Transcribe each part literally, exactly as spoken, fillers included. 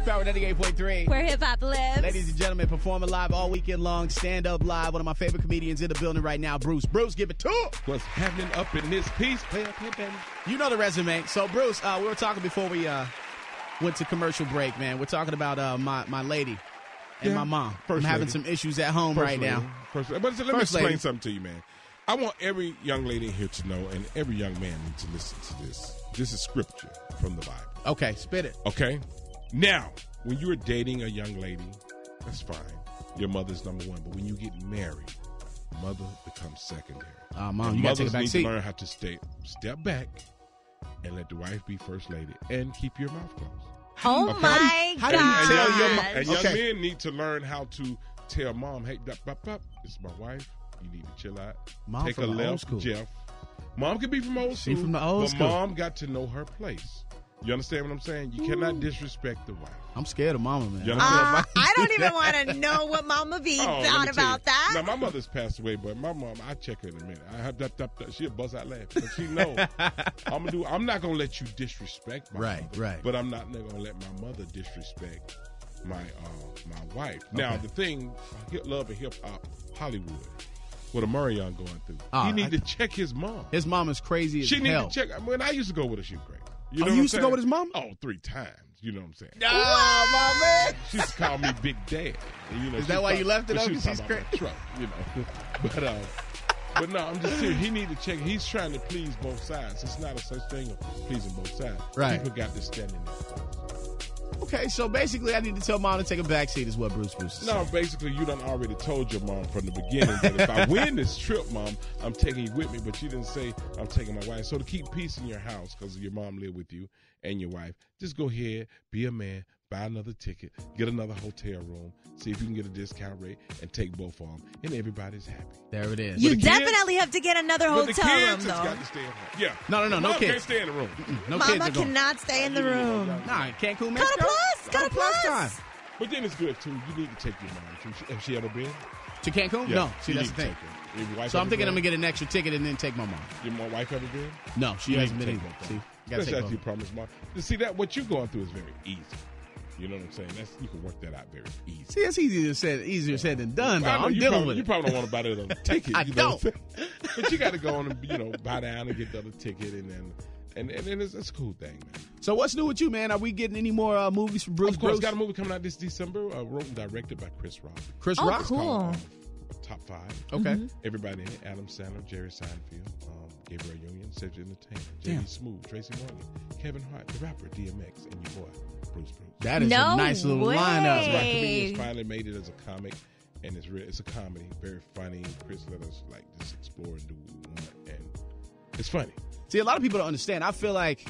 Power ninety-eight point three. Where hip-hop lives. Ladies and gentlemen, performing live all weekend long, stand up live. One of my favorite comedians in the building right now, Bruce. Bruce, give it to him. What's happening up in this piece? Play up here, baby. You know the resume. So, Bruce, uh, we were talking before we uh, went to commercial break, man. We're talking about uh, my, my lady and Yeah. my mom. First I'm having lady. some issues at home First right lady. now. First, but let me First explain lady. something to you, man. I want every young lady in here to know, and every young man needs to listen to this. This is scripture from the Bible. Okay, spit it. Okay? Now, when you're dating a young lady, that's fine. Your mother's number one. But when you get married, mother becomes secondary. Uh, Mom, And you got to take a mothers back need seat. to learn how to stay, step back and let the wife be first lady and keep your mouth closed. Oh, Okay. my How do you God. tell your Young, and young Okay. men need to learn how to tell mom, hey, bop, bop, bop, this is my wife. You need to chill out. Mom Take from a the old left, school. Jeff. Mom can be from old She school, from the old but school. mom got to know her place. You understand what I'm saying? You cannot disrespect the wife. I'm scared of mama, man. You Uh, understand? I don't even want to know what Mama V Oh, let me thought tell you. about that. Now, my mother's passed away, but my mom, I check her in a minute. I have that, that, that she'll bust out laughing. But she know I'm gonna do. I'm not gonna let you disrespect my Right, mother, right. But I'm not gonna let my mother disrespect my uh, my wife. Now, Okay. the thing, hip love and hip hop, Hollywood, what Omarion going through, Oh, he need I- to check his mom. His mom is crazy as She need hell. to check. When I used to go with her, she was crazy. You Oh, know you what used I'm to go saying? with his mom? Oh, three times. You know what I'm saying? Nah, my man. She used to call me Big Dad. And, you know, Is she that why talk- you left it but up? She was She's talking about my truck, you know. But uh, but no, I'm just serious. He need to check. He's trying to please both sides. It's not a such thing of pleasing both sides. Right. People got to stand in their place. Okay, so basically I need to tell mom to take a back seat is what Bruce Bruce is No, saying. basically, you done already told your mom from the beginning that if I win this trip, Mom, I'm taking you with me. But you didn't say I'm taking my wife. So to keep peace in your house, because your mom lived with you and your wife, just go ahead, be a man, buy another ticket, get another hotel room, see if you can get a discount rate, and take both of them, and everybody's happy. There it is. You the kids- definitely have to get another But the hotel kids room, has though. got to stay at home. Yeah. No, no, no, no Mom kids. can't stay in the room. No kids Mama are going. cannot stay in the room. Nah, Cancun, Got a Mexico? plus. Got a plus. time. But then it's good, too. You need to take your mom, too. She- Has she ever been? To Cancun? Yeah, No. See, you that's need the to thing. take her. Your wife So I'm ever thinking I'm been? going to get an extra ticket and then take my mom. Your mom- wife ever been? No, she You hasn't need been to either. take both See, of you them. got to Especially take after you both. promise, Mom. You see, that what you're going through is very easy. You know what I'm saying? That's you can work that out very easy. See, it's easier said, easier said than done, though. I know I'm you dealing probably, with you it. probably don't want to buy that other ticket. I you know don't. what I'm saying? But you got to go on and you know buy down and get the other ticket, and then and and, and it's, it's a cool thing, man. So what's new with you, man? Are we getting any more uh, movies from Bruce Of course, Bruce? got a movie coming out this December, uh, wrote and directed by Chris Rock. Chris Oh, Rock? cool. Called, uh, Top Five. Okay. Everybody in it: Adam Sandler, Jerry Seinfeld, um, Gabriel Union, Cedric Entertainment, J Damn. D Smooth, Tracy Morgan, Kevin Hart, the rapper, D M X, and your boy Bruce Bruce. That is No a nice little way. lineup. That's right. Hey. Comedians finally made it as a comic, and it's real. It's a comedy, very funny. Chris let us like just explore and do what we want, and it's funny. See, a lot of people don't understand. I feel like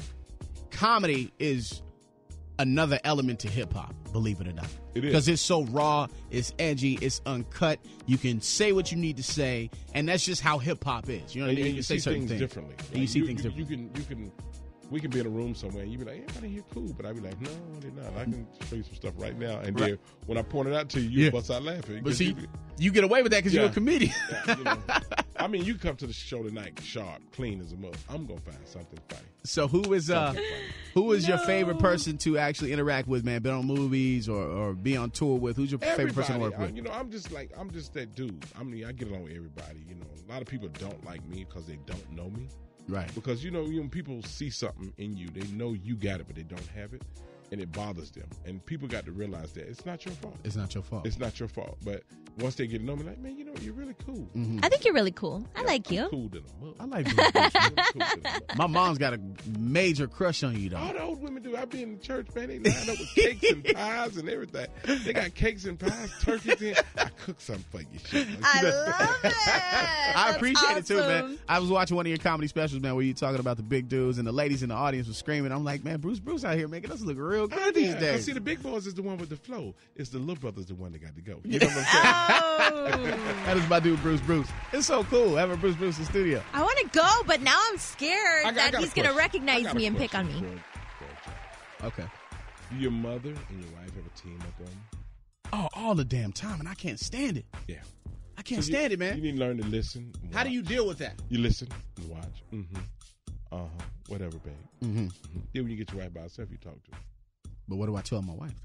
comedy is another element to hip hop, believe it or not. It is. Because it's so raw, it's edgy, it's uncut. You can say what you need to say, and that's just how hip hop is. You know what And, I mean? and you say see certain things, things differently. And you Like, see things you, differently. You can, you can. We can be in a room somewhere, and you be like, "Everybody here cool," but I be like, "No, they're not. I can show you some stuff right now." And Right. then when I point it out to you, you Yeah. bust out laughing. But 'cause see, you be- you get away with that because you're a Yeah. comedian. yeah, you know. I mean, you come to the show tonight sharp, clean as a mug. I'm gonna find something funny. So who is uh, Something funny. who is your favorite person to actually interact with, man? Been on movies or, or be on tour with? Who's your favorite person to work Everybody, with? I- you know, I'm just like I'm just that dude. I mean, I get along with everybody. You know, a lot of people don't like me because they don't know me. Right. Because you know, you know, people see something in you, they know you got it, but they don't have it, and it bothers them. And people got to realize that it's not your fault. It's not your fault. It's not your fault. But once they get to know me, like, man, you know, you're really cool. I think you're really cool. I Yeah, like I'm you. Cool than a mug. I like Bruce Bruce. I'm cool than a mug. My mom's got a major crush on you, though. All the old women do. I be in the church, man. They line up with cakes and pies and everything. They got cakes and pies, turkeys in. I cook something for you. Shit. I love it. I That's appreciate it too, man. awesome. I was watching one of your comedy specials, man, where you talking about the big dudes and the ladies in the audience were screaming. I'm like, man, Bruce Bruce out here making us look real good Oh, these yeah. days. See, the big boys is the one with the flow. It's the little brothers the one that got to go. You know what I'm saying? Oh. That is my dude, Bruce Bruce. It's so cool having Bruce Bruce in the studio. I want to go, but now I'm scared I got- I that got a he's going to question. I recognize got a me and pick on question me. for- for Jack. Okay. Do your mother and your wife ever team up on you? Oh, all the damn time, and I can't stand it. Yeah. I can't So you- stand it, man. You need to learn to listen. and How do watch. you deal with that? You listen and watch. Mm-hmm. Uh-huh. Whatever, babe. Mm-hmm. Mm-hmm. Then when you get your wife by herself, you talk to her. But what do I tell my wife, though?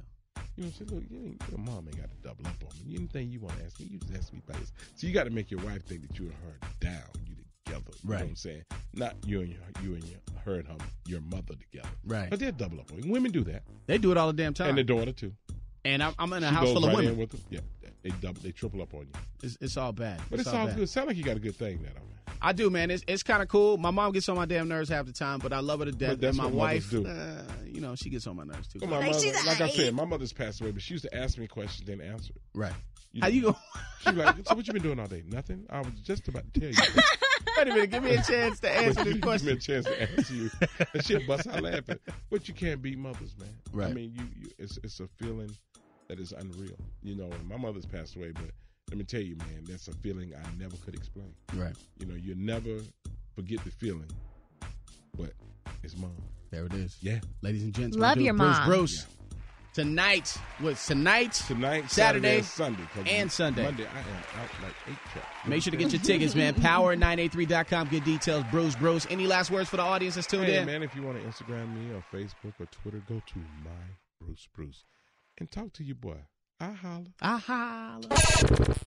You know what I'm saying? Look, you ain't, your mom ain't got to double up on me. Anything you want to ask me, you just ask me first. So you got to make your wife think that you and her are down. You together. You right. know what I'm saying? Not you and your, you and your, her and her, your mother together. Right. But they'll double up on you. Women do that. They do it all the damn time. And their daughter, too. And I'm, I'm in a she house goes full of right women. In with them. Yeah, they double, they triple up on you. It's, it's all bad. But it's, it's all, bad. good. Sound like you got a good thing there, though, man. I do, man. It's it's kind of cool. My mom gets on my damn nerves half the time, but I love her to death. But that's and my what wife, mothers do. Uh, you know, she gets on my nerves too. Well, my Like, mother, she's like I aight. said, my mother's passed away, but she used to ask me questions, then answer it. Right. You How know, you go? She was like, so what you been doing all day? Nothing. I was just about to tell you. Wait a minute. Give me a chance to answer But this you question. Give me a chance to answer you. And she'll bust out laughing. But you can't beat mothers, man. Right. I mean, you, you it's it's a feeling that is unreal. You know, my mother's passed away, but let me tell you, man, that's a feeling I never could explain. Right. You know, you never forget the feeling, but it's mom. There it is. Yeah. Ladies and gents. Love we'll do your Bruce, mom. Bruce. Yeah. Tonight. What's tonight? Tonight, Saturday, Saturday, and Sunday. 'Cause and Sunday. Monday, I am out like eight tracks. Make sure to get your tickets, man. power nine eight three dot com. Good details. Bruce, Bruce. Any last words for the audience that's tuned Hey, in? man, if you want to Instagram me or Facebook or Twitter, go to my Bruce Bruce and talk to your boy. I holler. I holla.